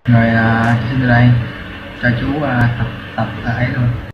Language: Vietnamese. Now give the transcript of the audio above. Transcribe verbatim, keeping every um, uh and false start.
Rồi à, xin từ đây cho chú à, tập tập à, ấy luôn.